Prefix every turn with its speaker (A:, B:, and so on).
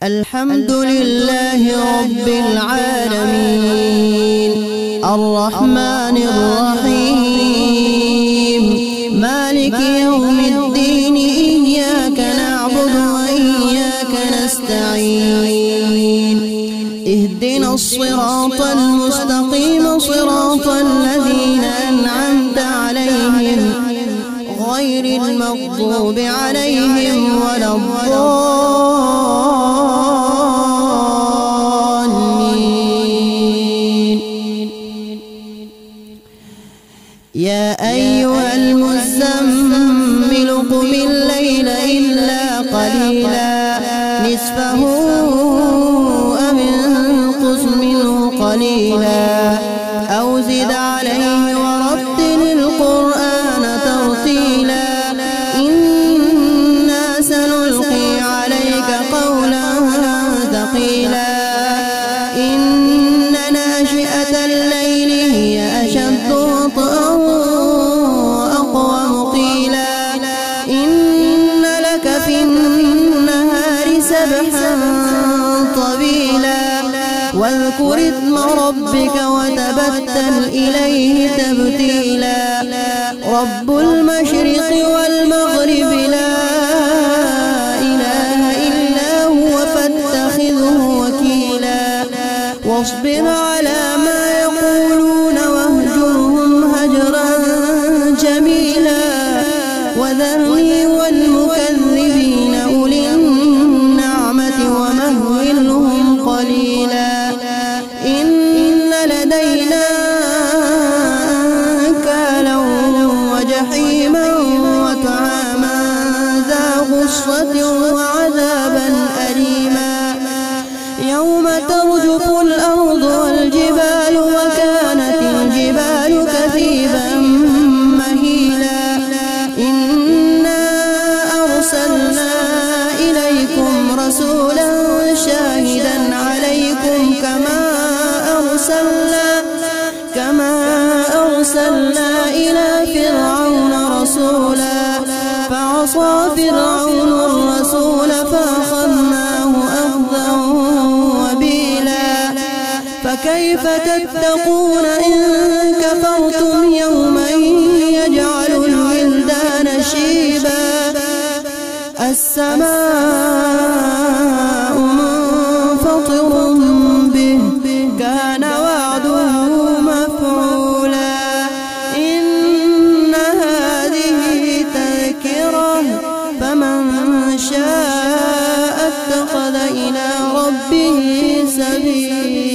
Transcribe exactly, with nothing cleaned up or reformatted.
A: الحمد لله رب العالمين الرحمن الرحيم مالك يوم الدين إياك نعبد وإياك نستعين اهدنا الصراط المستقيم صراط الذين أنعمت عليهم غير المغضوب عليهم ولا الضالين. يا أيها المزمل قم الليل إلا قليلا نصفه أو انقص منه قليلا أو زد عليه ورتل القرآن ترتيلا إنا سنلقي عليك قولا ثقيلا إن ناشئة الليل هي أشد وطئا وأقوم قيلا إن لك في النهار سبحا طويلا واذكر اسم ربك وتبتل إليه تبتيلا رب المشرق والمغرب لا إله إلا هو فاتخذه وكيلا واصبر على ما يقولون واهجرهم هجرا جميلا وذرني والمكذبين أولي النعمة ومهلهم قليلا إن لدينا أنكالا وجحيما وطعاما ذا غصة وعذابا أليما يوم ترجف الأرض والجبال وكانت الجبال كثيبا مهيلا إنا أرسلنا إليكم رسولا شاهدا عليكم كما أرسلنا كما أرسلنا إلى فرعون رسولا فعصى فرعون الرسول فأخذناه أخذا وبيلا فكيف تتقون إن كفرتم يوما يجعل الولدان شيبا السماء منفطر به كان وعده مفعولا إن هذه تذكرة فمن شاء اتخذ إلى ربه سبيلا.